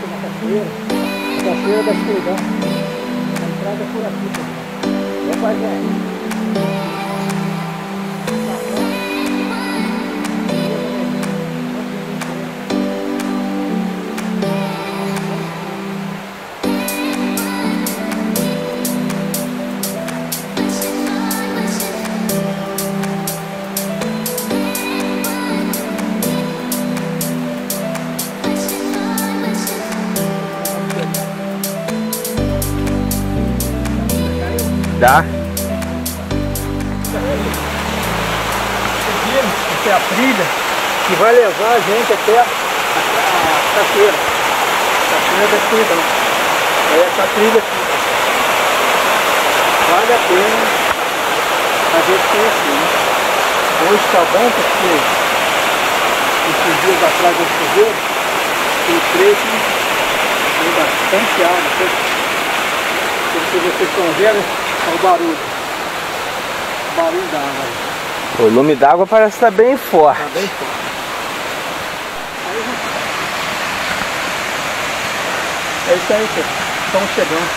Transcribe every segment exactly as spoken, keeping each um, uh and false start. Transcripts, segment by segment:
na cachoeira. A cachoeira da escuridão. A entrada é por aqui, pessoal. É quase aí. Dá. Essa é a trilha que vai levar a gente até a, a, a cachoeira. A cachoeira da escuridão. É essa trilha aqui. Vale a pena a gente conhecer, né? Hoje está bom porque esses dias atrás do chuveiro, o trecho tem bastante água. Se vocês estão vendo, olha o barulho. O barulho da água aí. O lume d'água parece estar bem forte. Tá bem forte. Aí, é isso aí, pessoal. Estamos chegando.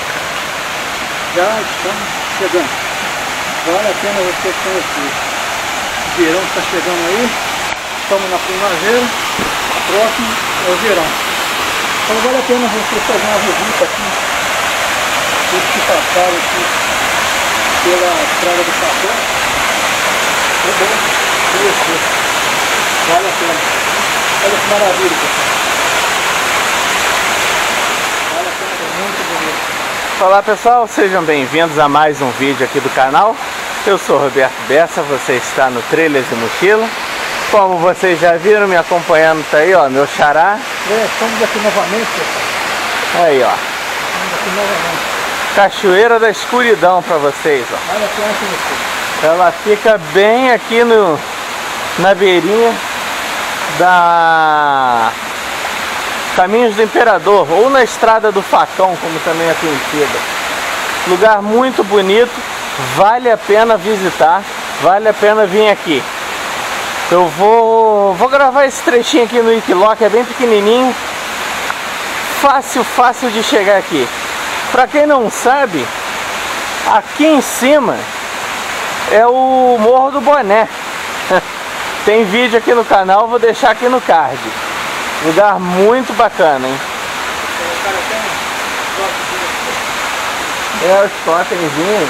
Já estamos chegando. Vale a pena vocês conhecerem. O verão está chegando aí. Estamos na primavera. Próximo é o verão. Então vale a pena vocês fazer uma visita aqui. Os que passaram aqui pela estrada do café, é bom conhecer, vale a pena. Olha que maravilha, pessoal. Vale a pena, é muito bonito. Olá pessoal, sejam bem-vindos a mais um vídeo aqui do canal. Eu sou Roberto Bessa, você está no Trilhas e Mochila. Como vocês já viram, me acompanhando tá aí, ó, meu xará. É, estamos aqui novamente, pessoal. Aí, ó. Estamos aqui novamente. Cachoeira da Escuridão para vocês, ó. Vale a pena conhecer. Ela fica bem aqui no, na beirinha da Caminhos do Imperador, ou na Estrada do Facão, como também é conhecida. Lugar muito bonito, vale a pena visitar, vale a pena vir aqui. Eu vou, vou gravar esse trechinho aqui no Wikiloc, é bem pequenininho, fácil, fácil de chegar aqui. Para quem não sabe, aqui em cima é o Morro do Boné. Tem vídeo aqui no canal, vou deixar aqui no card. Lugar muito bacana, hein? É, os totemzinhos.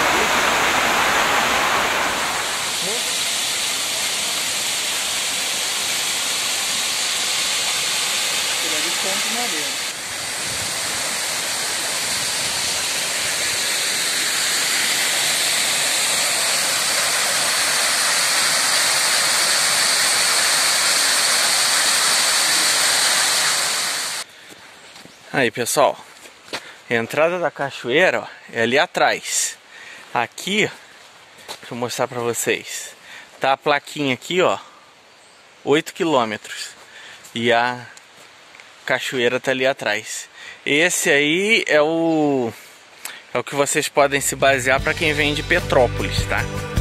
Aí pessoal, a entrada da cachoeira, ó, é ali atrás. Aqui, deixa eu mostrar pra vocês. Tá a plaquinha aqui, ó, oito quilômetros. E a cachoeira tá ali atrás. Esse aí é o, é o que vocês podem se basear para quem vem de Petrópolis, tá?